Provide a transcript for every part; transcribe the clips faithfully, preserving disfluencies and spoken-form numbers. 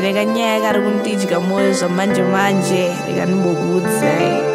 rega nyaya ari kundidya moyo zvamanje manje rega ndimbogudze.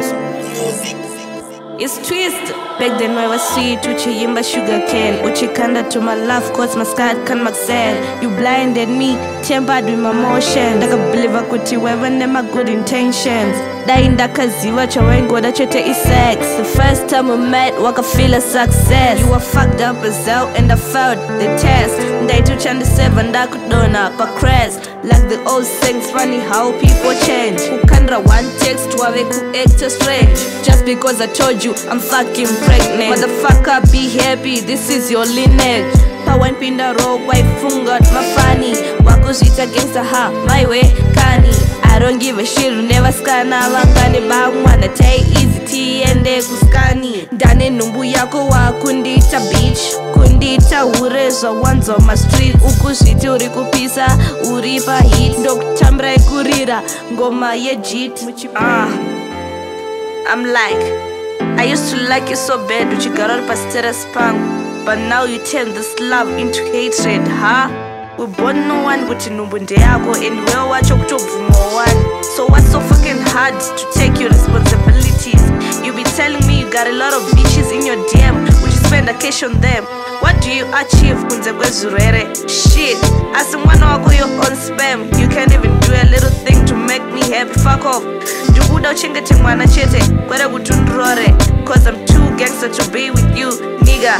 It's Twister. Back then I was sweet, uchiyimba sugar cane. Uchikanda to my love, cause my skat can maxel. You blinded me, tempered with my motions. Like a believer kuti wewe nema good intentions. Dainda kaziwa chawengo da chote is sex. The first time we met, waka feel a success. You were fucked up as hell and I failed the test. Ndai two chandi seven da kudona pa crest. Like the old sayings, funny how people change. Ukandra one text, wawe ku act strange. Just because I told you I'm fucking pregnant. Motherfucker, be happy, this is your lineage. Pawan pinda rogue, wife fungot, my funny. Wakuzita gangsta ha, my way, kani. I don't give a shit, never skana. Wangani bangwana, tay easy tea and de kuskani. Dane numbu yako wa kundita beach. Kundita ureza ones on my street. Ukusiti uri kupisa, uripa hit. Ndok chambra kurira, ngoma ye jit. Ah, I'm like, I used to like you so bad, but you got out past spang. But now you turn this love into hatred, huh? We born no one but Nhumbu yako, and we'll watch October one. So what's so fucking hard to take your responsibilities? You be telling me you got a lot of bitches in your D M. Would you spend a cash on them? What do you achieve? Shit, as one wako your own spam. You can't even do a little thing to make me happy. Fuck off. Dubuda uchinga chingwana chete kwere kutundrore. Cause I'm too gangster to be with you, nigga.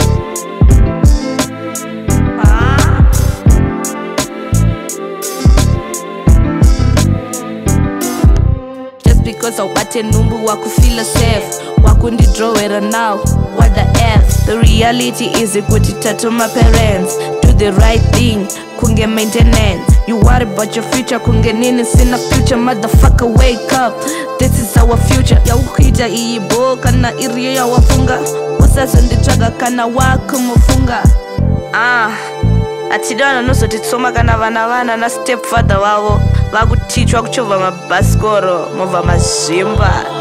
Ah. Just because I wate Nhumbu waku feel safe. Wakundi drawera now. What the F? The reality is equity to my parents. Do the right thing, kunge maintenance. You worry about your future, kunge nini sina future. Motherfucker, wake up, this is our future. Ya ukija iibo kana iriyo ya wafunga. Usasa nditraga kana wako mufunga. Ah, atidona nuso titsoma kana vana vana na stepfather wavo. Vaku teach wakuchova mabaskoro, mova mazimba.